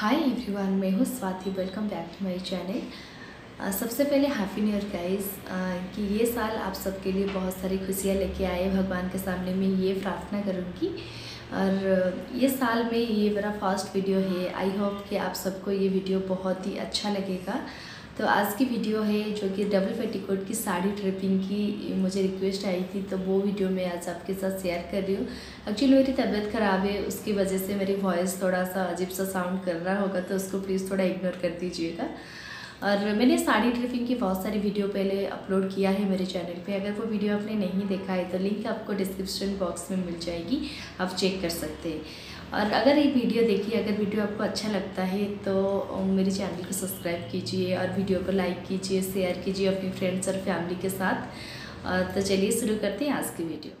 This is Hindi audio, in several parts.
हाय एवरीवन, मैं हूँ Swati. Welcome back to my channel. सबसे पहले हैप्पी न्यू ईयर गाइस। कि ये साल आप सबके लिए बहुत सारी खुशियाँ लेके आए। भगवान के सामने मैं ये प्रार्थना करूँगी। और ये साल में ये मेरा फर्स्ट वीडियो है। आई होप कि आप सबको ये वीडियो बहुत ही अच्छा लगेगा। तो आज की वीडियो है जो कि डबल पेटीकोट की साड़ी ड्रेपिंग की मुझे रिक्वेस्ट आई थी, तो वो वीडियो मैं आज आपके साथ शेयर कर रही हूँ। एक्चुअली मेरी तबीयत ख़राब है, उसकी वजह से मेरी वॉइस थोड़ा सा अजीब सा साउंड कर रहा होगा, तो उसको प्लीज़ थोड़ा इग्नोर कर दीजिएगा। और मैंने साड़ी ड्रेपिंग की बहुत सारी वीडियो पहले अपलोड किया है मेरे चैनल पे। अगर वो वीडियो आपने नहीं देखा है तो लिंक आपको डिस्क्रिप्शन बॉक्स में मिल जाएगी, आप चेक कर सकते हैं। और अगर ये वीडियो देखिए, अगर वीडियो आपको अच्छा लगता है तो मेरे चैनल को सब्सक्राइब कीजिए और वीडियो को लाइक कीजिए, शेयर कीजिए अपनी फ्रेंड्स और फैमिली के साथ। तो चलिए शुरू करते हैं आज की वीडियो।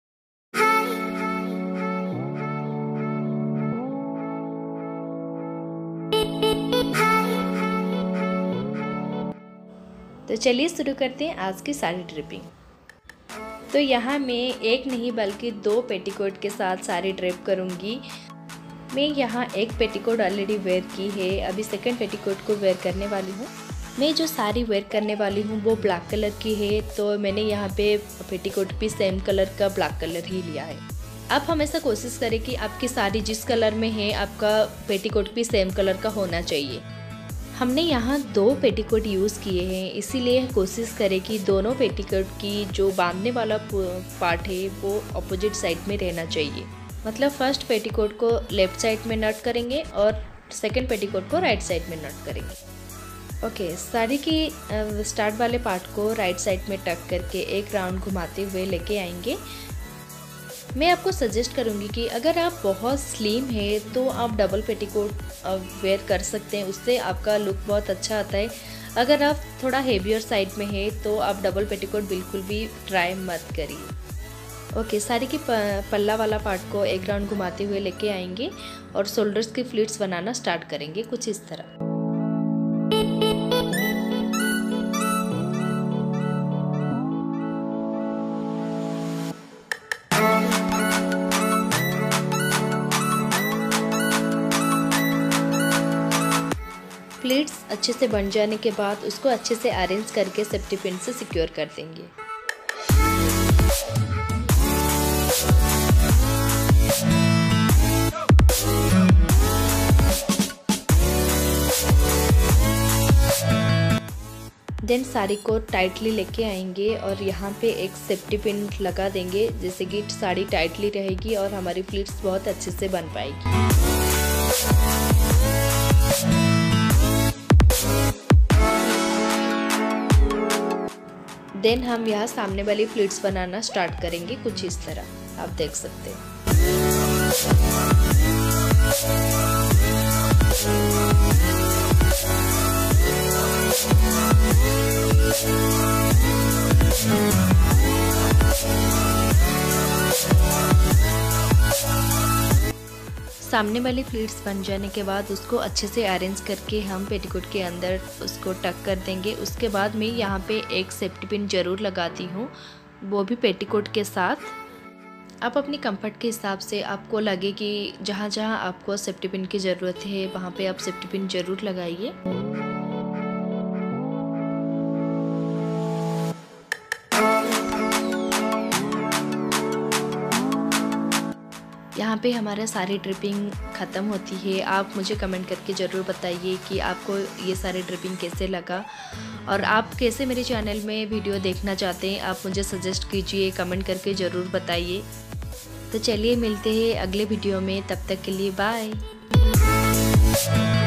तो चलिए शुरू करते हैं आज की साड़ी ड्रेपिंग। तो यहाँ मैं एक नहीं बल्कि दो पेटीकोट के साथ साड़ी ड्रेप करूँगी। मैं यहाँ एक पेटीकोट ऑलरेडी वेयर की है, अभी सेकंड पेटीकोट को वेयर करने वाली हूँ। मैं जो साड़ी वेयर करने वाली हूँ वो ब्लैक कलर की है, तो मैंने यहाँ पे पेटीकोट भी सेम कलर का ब्लैक कलर ही लिया है। आप हमेशा कोशिश करें कि आपकी साड़ी जिस कलर में है आपका पेटीकोट भी सेम कलर का होना चाहिए। हमने यहाँ दो पेटीकोट यूज़ किए हैं, इसीलिए कोशिश करें कि दोनों पेटीकोट की जो बांधने वाला पार्ट है वो अपोजिट साइड में रहना चाहिए। मतलब फर्स्ट पेटीकोट को लेफ़्ट साइड में नट करेंगे और सेकंड पेटीकोट को राइट साइड में नट करेंगे। ओके, साड़ी की स्टार्ट वाले पार्ट को राइट साइड में टक करके एक राउंड घुमाते हुए लेके आएंगे। मैं आपको सजेस्ट करूंगी कि अगर आप बहुत स्लिम है तो आप डबल पेटीकोट वेयर कर सकते हैं, उससे आपका लुक बहुत अच्छा आता है। अगर आप थोड़ा हेवियर साइड में है तो आप डबल पेटीकोट बिल्कुल भी ट्राई मत करिए। ओके, साड़ी की पल्ला वाला पार्ट को एक राउंड घुमाते हुए लेके आएंगे और शोल्डर्स की फ्लिट्स बनाना स्टार्ट करेंगे कुछ इस तरह। प्लेट्स अच्छे से बन जाने के बाद उसको अच्छे से अरेंज करके सेफ्टी पिन से सिक्योर कर देंगे। देन साड़ी को टाइटली लेके आएंगे और यहाँ पे एक सेफ्टी पिन लगा देंगे, जिससे कि साड़ी टाइटली रहेगी और हमारी प्लेट्स बहुत अच्छे से बन पाएगी। देन हम यहाँ सामने वाली प्लेट्स बनाना स्टार्ट करेंगे कुछ इस तरह, आप देख सकते हैं। सामने वाली प्लेट्स बन जाने के बाद उसको अच्छे से अरेंज करके हम पेटीकोट के अंदर उसको टक कर देंगे। उसके बाद मैं यहाँ पे एक सेफ्टी पिन ज़रूर लगाती हूँ, वो भी पेटीकोट के साथ। आप अपनी कंफर्ट के हिसाब से आपको लगे कि जहाँ जहाँ आपको सेफ्टी पिन की ज़रूरत है वहाँ पे आप सेफ्टी पिन ज़रूर लगाइए। यहाँ पे हमारा सारी ड्रिपिंग ख़त्म होती है। आप मुझे कमेंट करके ज़रूर बताइए कि आपको ये सारे ड्रिपिंग कैसे लगा और आप कैसे मेरे चैनल में वीडियो देखना चाहते हैं, आप मुझे सजेस्ट कीजिए, कमेंट करके ज़रूर बताइए। तो चलिए मिलते हैं अगले वीडियो में, तब तक के लिए बाय।